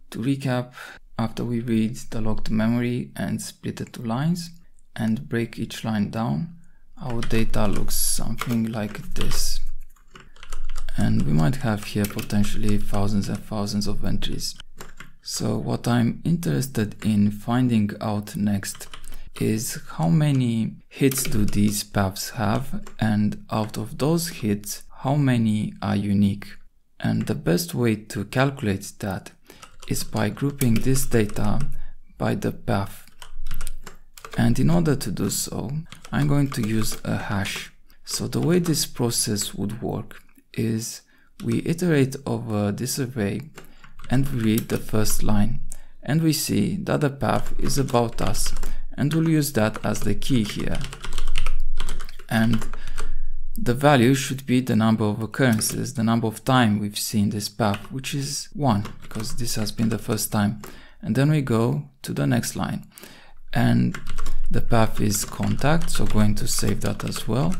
To recap, after we read the log to memory and split it to lines and break each line down, our data looks something like this. And we might have here potentially thousands and thousands of entries. So what I'm interested in finding out next is how many hits do these paths have, and out of those hits, how many are unique. And the best way to calculate that is by grouping this data by the path. And in order to do so, I'm going to use a hash. So the way this process would work is we iterate over this array and we read the first line, and we see that the path is about us, and we'll use that as the key here. And the value should be the number of occurrences, the number of times we've seen this path, which is 1, because this has been the first time. And then we go to the next line, and the path is contact, so going to save that as well.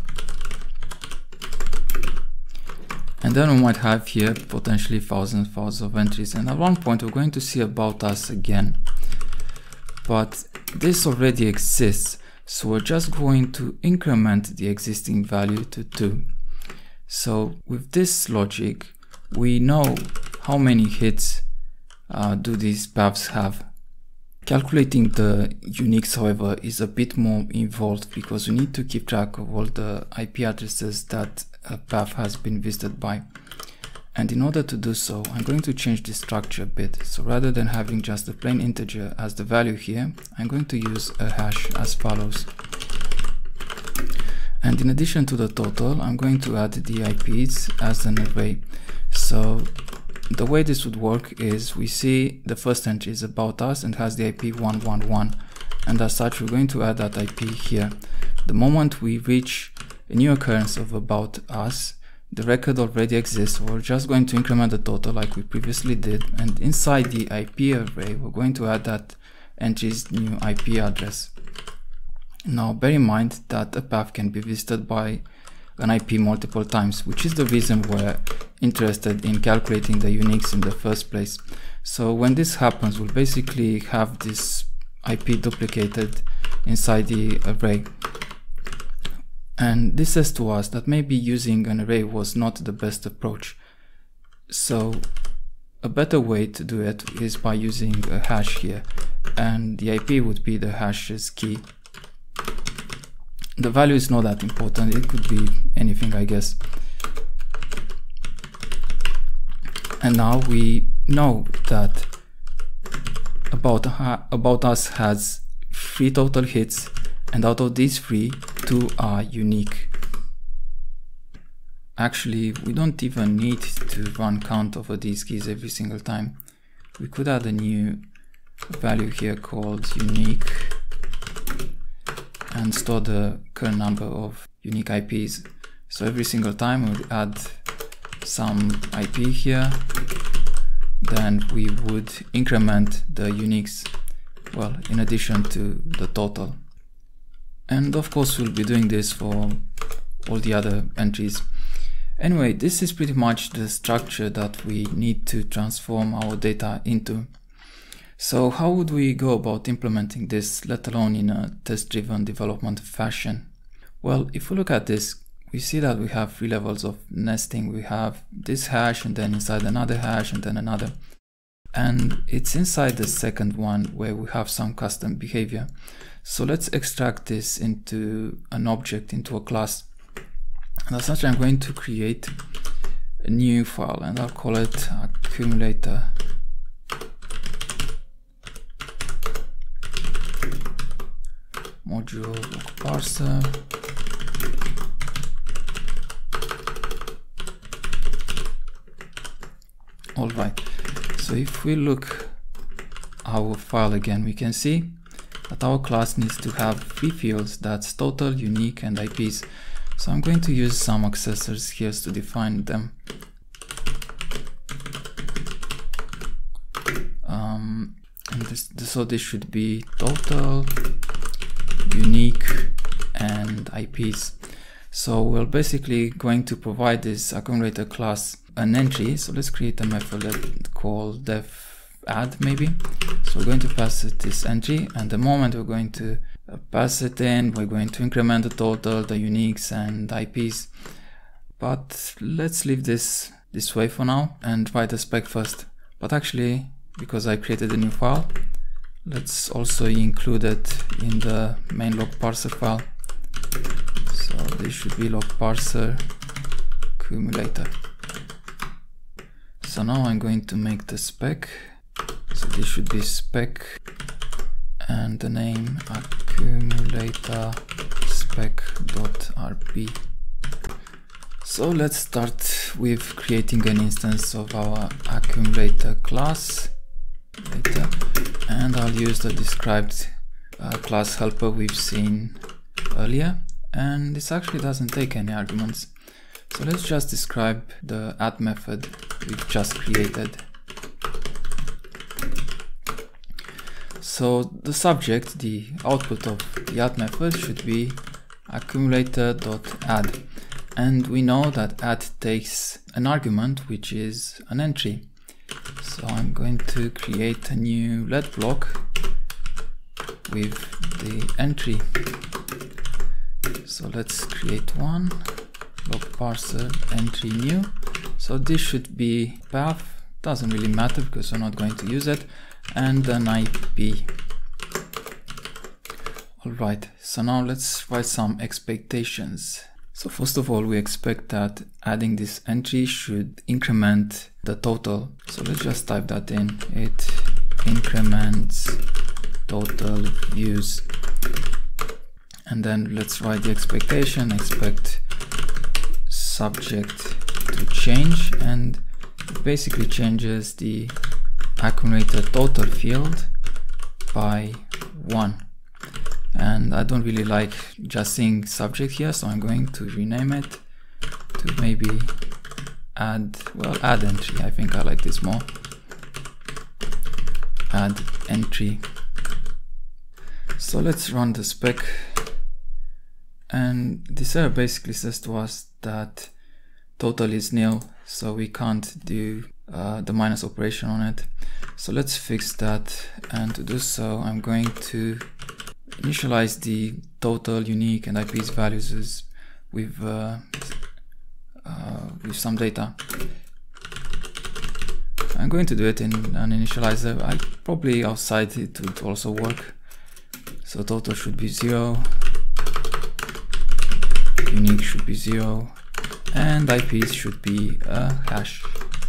And then we might have here potentially thousands of entries, and at one point we're going to see about us again. But this already exists, so we're just going to increment the existing value to 2. So with this logic, we know how many hits do these paths have. Calculating the uniques, however, is a bit more involved because we need to keep track of all the IP addresses that a path has been visited by. And in order to do so, I'm going to change the structure a bit. So rather than having just a plain integer as the value here, I'm going to use a hash as follows. And in addition to the total, I'm going to add the IPs as an array. So the way this would work is we see the first entry is about us and has the IP 111, and as such we're going to add that IP here. The moment we reach a new occurrence of about us, the record already exists, so we're just going to increment the total like we previously did, and inside the IP array we're going to add that entry's new IP address. Now bear in mind that a path can be visited by an IP multiple times, which is the reason we're interested in calculating the uniques in the first place. So when this happens, we'll basically have this IP duplicated inside the array. And this says to us that maybe using an array was not the best approach. So a better way to do it is by using a hash here, and the IP would be the hash's key. The value is not that important, it could be anything, I guess. And now we know that about us has 3 total hits, and out of these 3, 2 are unique. Actually, we don't even need to run count over these keys every single time. We could add a new value here called unique and store the current number of unique IPs. So every single time we'll add some IP here, then we would increment the uniques, well, in addition to the total. And of course we'll be doing this for all the other entries. Anyway, this is pretty much the structure that we need to transform our data into. So how would we go about implementing this, let alone in a test-driven development fashion? Well, if we look at this, we see that we have 3 levels of nesting. We have this hash, and then inside another hash, and then another. And it's inside the second one where we have some custom behavior. So let's extract this into an object, into a class. And as such, I'm going to create a new file, and I'll call it accumulator. Module parser. Alright, so if we look our file again, we can see that our class needs to have 3 fields, that's total, unique, and IPs. So I'm going to use some accessors here to define them. So this should be total, unique, and IPs. So we're basically going to provide this accumulator class an entry. So let's create a method called def add maybe. So we're going to pass it this entry, and the moment we're going to pass it in, we're going to increment the total, the uniques and IPs. But let's leave this way for now and write the spec first. But actually, because I created a new file, let's also include it in the main log parser file. So this should be log parser accumulator. So now I'm going to make the spec. So this should be spec and the name accumulator spec.rp. So let's start with creating an instance of our accumulator class later, and I'll use the described class helper we've seen earlier, and this actually doesn't take any arguments. So let's just describe the add method we've just created. So the subject, the output of the add method should be accumulator.add. And we know that add takes an argument, which is an entry. So I'm going to create a new let block with the entry. So let's create one, log parser entry new. So this should be path, doesn't really matter because we're not going to use it, and an IP. Alright, so now let's write some expectations. So first of all, we expect that adding this entry should increment the total. So let's just type that in. It increments total views. And then let's write the expectation. Expect subject to change, and it basically changes the accumulator total field by 1. And I don't really like just seeing subject here, so I'm going to rename it to maybe add entry. I think I like this more. Add entry. So let's run the spec, and this error basically says to us that total is nil, so we can't do the minus operation on it. So let's fix that, and to do so I'm going to initialize the total, unique and IPs values with some data. I'm going to do it in an initializer. Probably outside it would also work. So total should be 0, unique should be 0, and IPs should be a hash.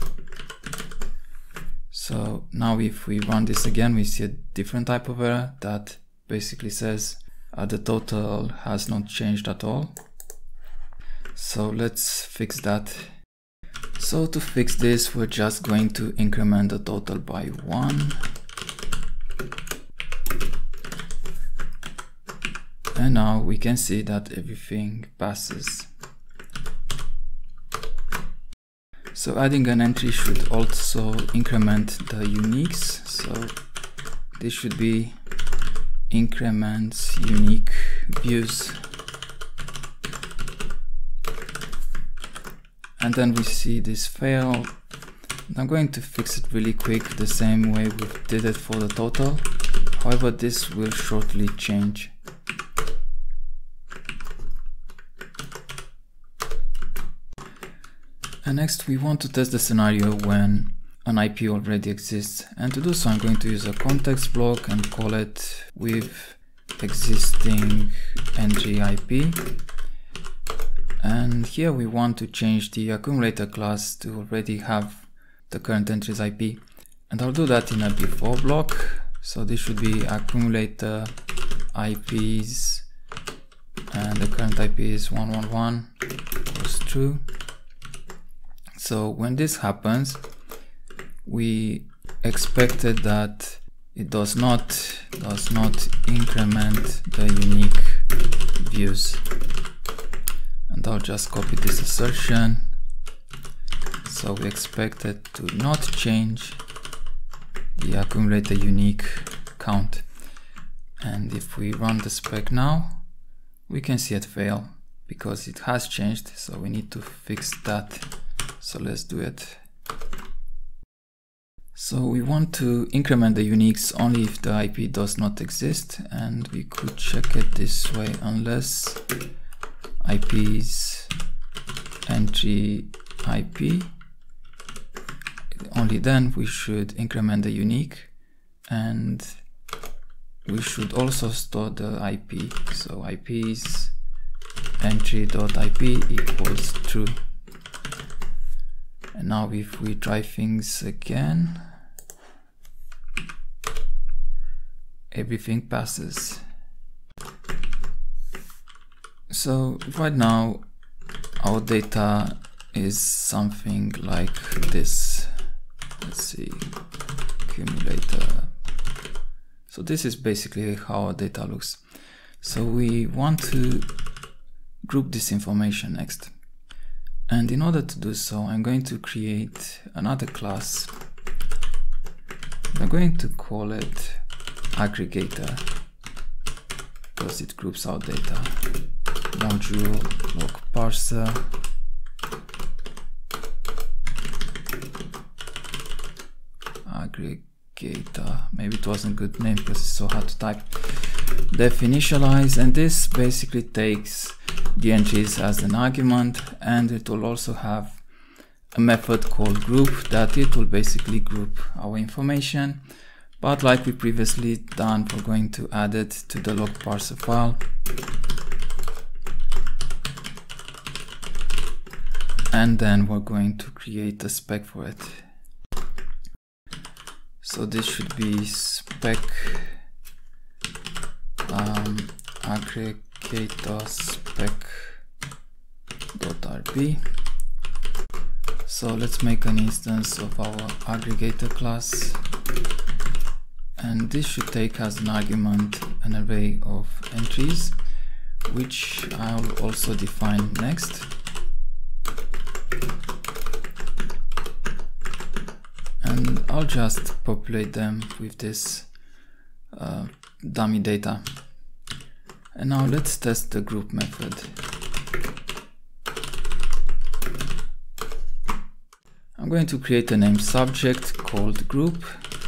So now if we run this again, we see a different type of error that basically says the total has not changed at all. So let's fix that. So to fix this, we're just going to increment the total by 1. And now we can see that everything passes. So adding an entry should also increment the uniques. So this should be increments unique views, and then we see this fail. I'm going to fix it really quick, the same way we did it for the total. However, this will shortly change. And next we want to test the scenario when an IP already exists, and to do so I'm going to use a context block and call it with existing entry IP. And here we want to change the accumulator class to already have the current entry's IP, and I'll do that in a before block. So this should be accumulator IPs, and the current IP is 111 equals true. So when this happens, we expected that it does not increment the unique views. And I'll just copy this assertion. So we expect it to not change the accumulator unique count. And if we run the spec now, we can see it fail because it has changed. So we need to fix that. So let's do it. So we want to increment the uniques only if the IP does not exist, and we could check it this way: unless IPs entry IP, only then we should increment the unique, and we should also store the IP. So IPs entry.ip equals true. And now if we try things again, everything passes. So right now our data is something like this. Let's see, accumulator. So this is basically how our data looks. So we want to group this information next. And in order to do so, I'm going to create another class. I'm going to call it aggregator because it groups our data. Module log parser aggregator. Maybe it wasn't a good name because it's so hard to type. Def initialize, and this basically takes the entries as an argument, and it will also have a method called group that it will basically group our information. But like we previously done, we're going to add it to the log parser file. And then we're going to create a spec for it. So this should be spec aggregator spec.rb. So let's make an instance of our aggregator class, and this should take as an argument an array of entries, which I'll also define next. And I'll just populate them with this dummy data. And now let's test the group method. I'm going to create a name subject called group,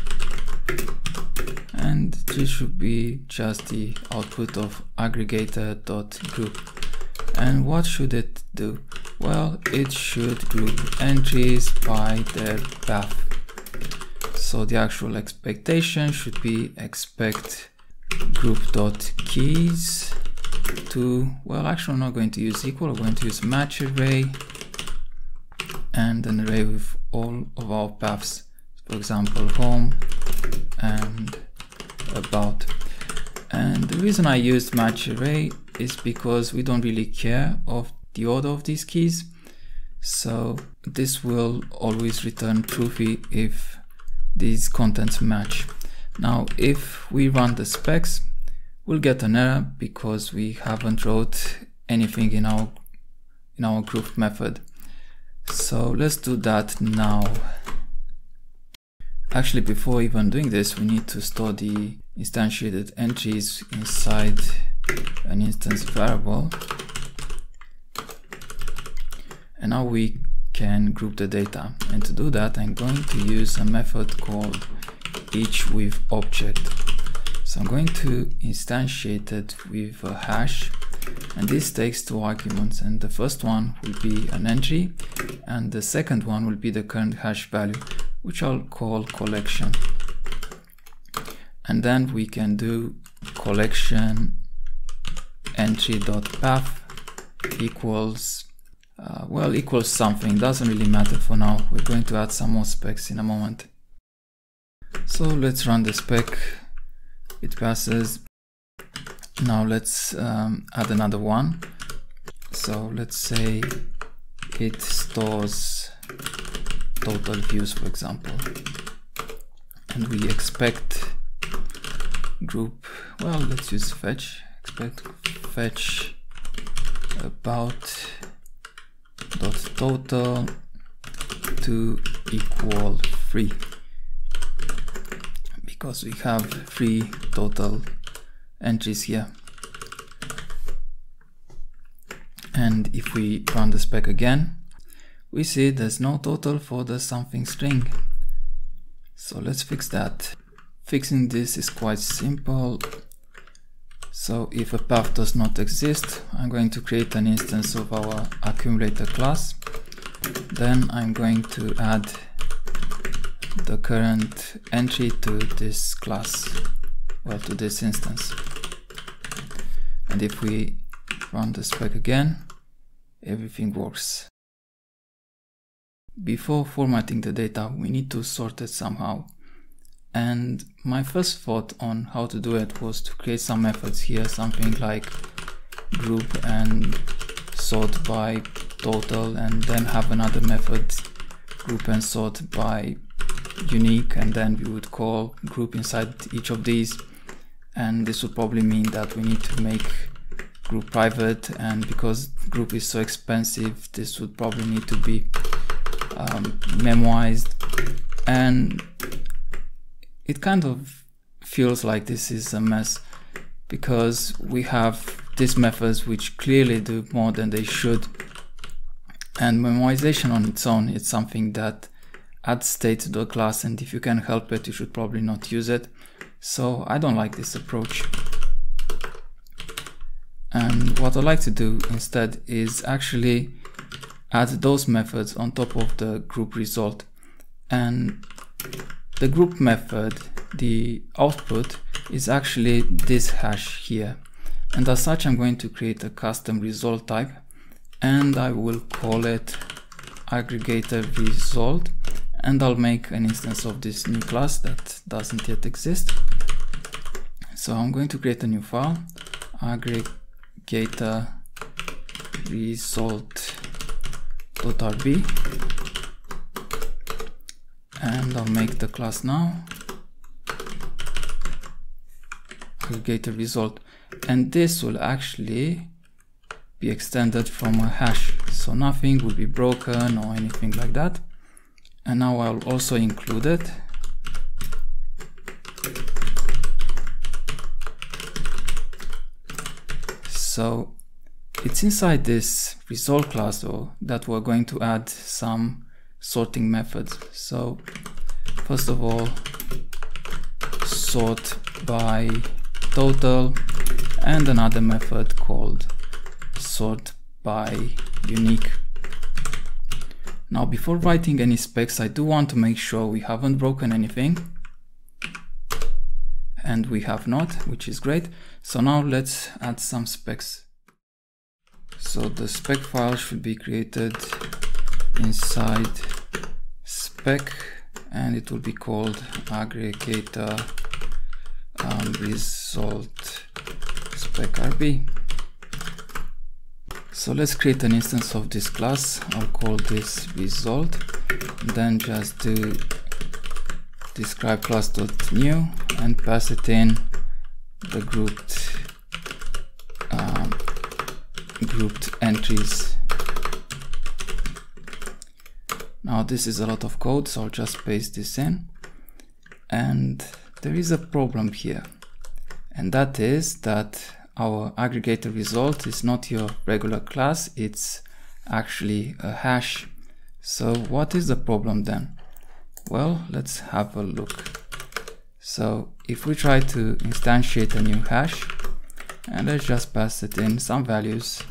and this should be just the output of aggregator.group. And what should it do? Well, it should group entries by their path. So the actual expectation should be expect group.keys to, well, actually I'm not going to use equal, I'm going to use match array and an array with all of our paths, for example home and about. And the reason I used match array is because we don't really care of the order of these keys, so this will always return truthy if these contents match. Now if we run the specs, we'll get an error because we haven't wrote anything in our group method. So let's do that now. Actually, before even doing this, we need to store the instantiated entries inside an instance variable. And now we can group the data. And to do that, I'm going to use a method called each with object. So I'm going to instantiate it with a hash, and this takes two arguments, and the first one will be an entry and the second one will be the current hash value, which I'll call collection. And then we can do collection entry.path equals equals something, doesn't really matter for now. We're going to add some more specs in a moment. So let's run the spec. It passes. Now let's add another one. So let's say it stores total views, for example, and we expect group, well, let's use fetch, expect fetch about dot total to equal 3, because we have 3 total entries here. And if we run the spec again, we see there's no total for the something string. So let's fix that. Fixing this is quite simple. So if a path does not exist, I'm going to create an instance of our accumulator class. Then I'm going to add the current entry to this class, well, to this instance. And if we run the spec again, everything works. Before formatting the data, we need to sort it somehow. And my first thought on how to do it was to create some methods here, something like group and sort by total, and then have another method group and sort by unique, and then we would call group inside each of these. And this would probably mean that we need to make group private, and because group is so expensive, this would probably need to be memoized. And it kind of feels like this is a mess, because we have these methods which clearly do more than they should, and memoization on its own is something that adds state to the class, and if you can help it, you should probably not use it. So I don't like this approach. And what I like to do instead is actually add those methods on top of the group result. And the group method, the output, is actually this hash here. And as such, I'm going to create a custom result type, and I will call it aggregator result. And I'll make an instance of this new class that doesn't yet exist. So I'm going to create a new file, aggregator result.rb, and I'll make the class now aggregator result, and this will actually be extended from a hash, so nothing will be broken or anything like that. And now I'll also include it. So it's inside this result class though that we're going to add some sorting methods. So first of all, sort by total, and another method called sort by unique. Now, before writing any specs, I do want to make sure we haven't broken anything. And we have not, which is great. So now let's add some specs. So the spec file should be created inside spec, and it will be called aggregator result spec rb. So let's create an instance of this class. I'll call this result, then just do describe class.new and pass it in the grouped entries. Now this is a lot of code, so I'll just paste this in, and there is a problem here, and that is that our aggregator result is not your regular class, it's actually a hash. So what is the problem then? Well, let's have a look. So if we try to instantiate a new hash, and let's just pass it in some values,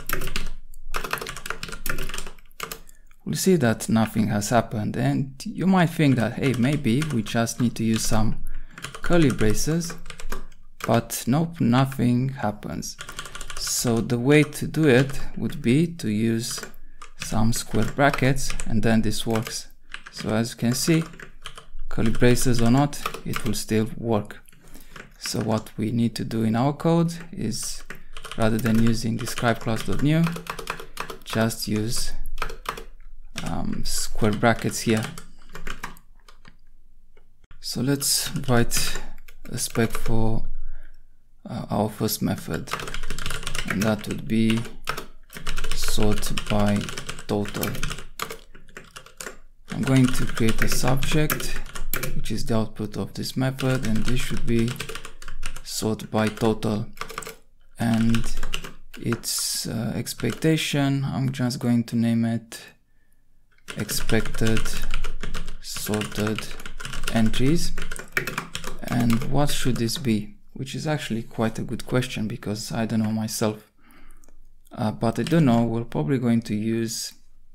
we'll see that nothing has happened. And you might think that, hey, maybe we just need to use some curly braces. But nope, nothing happens. So the way to do it would be to use some square brackets, and then this works. So as you can see, curly braces or not, it will still work. So what we need to do in our code is, rather than using describe class.new, just use square brackets here. So let's write a spec for our first method, and that would be sort by total. I'm going to create a subject, which is the output of this method, and this should be sort by total, and its expectation, I'm just going to name it expected sorted entries. And what should this be? Which is actually quite a good question because I don't know myself. But I don't know, we're probably going to use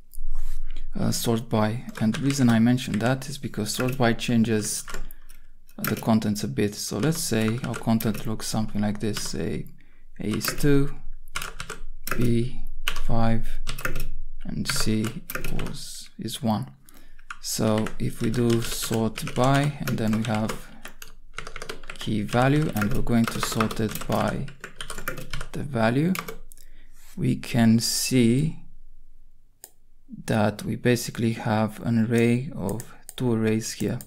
sort by. And the reason I mentioned that is because sort by changes the contents a bit. So let's say our content looks something like this. Say A is 2, B 5, and C is 1. So if we do sort by, and then we have key value, and we're going to sort it by the value, we can see that we basically have an array of 2 arrays here.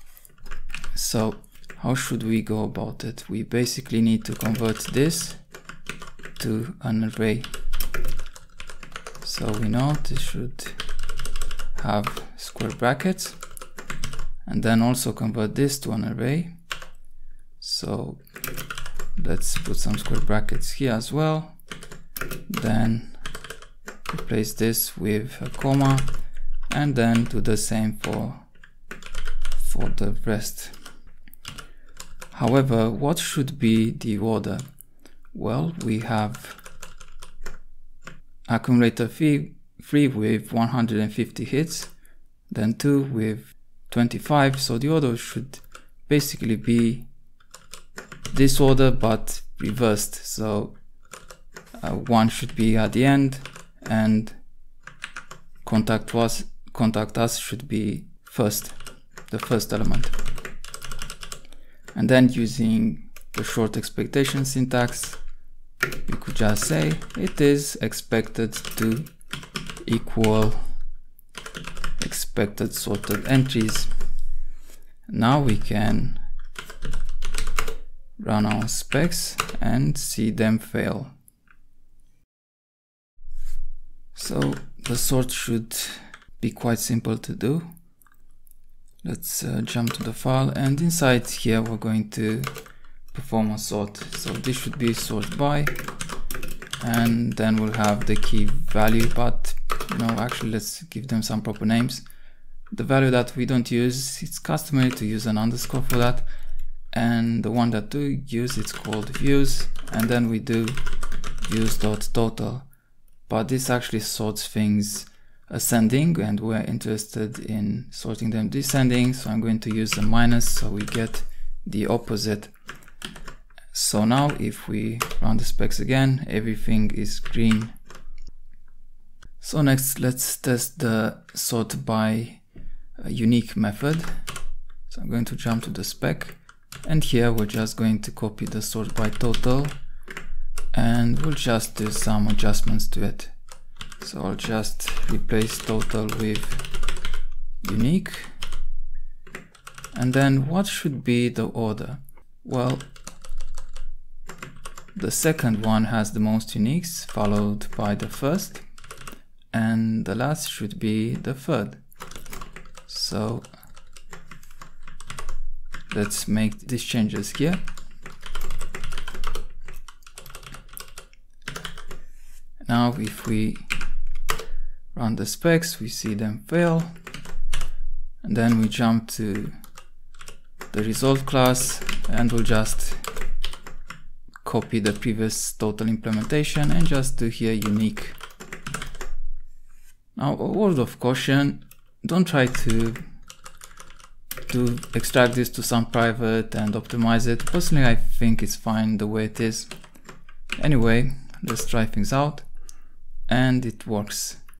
So how should we go about it? We basically need to convert this to an array. So we know this should have square brackets, and then also convert this to an array. So let's put some square brackets here as well. Then replace this with a comma, and then do the same for the rest. However, what should be the order? Well, we have accumulator 3 with 150 hits, then 2 with 25, so the order should basically be this order but reversed. So 1 should be at the end, and contact us should be first, the first element. And then using the short expectation syntax, we could just say it is expected to equal expected sorted entries. Now we can run our specs and see them fail. So the sort should be quite simple to do. Let's jump to the file, and inside here we're going to perform a sort. So this should be sort by, and then we'll have the key value, but no, actually let's give them some proper names. The value that we don't use, it's customary to use an underscore for that, and the one that do use, it's called views, and then we do views.total. But this actually sorts things ascending, and we're interested in sorting them descending, so I'm going to use a minus so we get the opposite. So now if we run the specs again, everything is green. So next let's test the sort by unique method. So I'm going to jump to the spec, and here we're just going to copy the sort by total, and we'll just do some adjustments to it. So I'll just replace total with unique. And then what should be the order? Well, the second one has the most uniques, followed by the first, and the last should be the third. So let's make these changes here. Now if we run the specs, we see them fail, and then we jump to the result class, and we'll just copy the previous total implementation and just do here unique. Now a word of caution, don't try to extract this to some private and optimize it. Personally, I think it's fine the way it is. Anyway, let's try things out, and it works.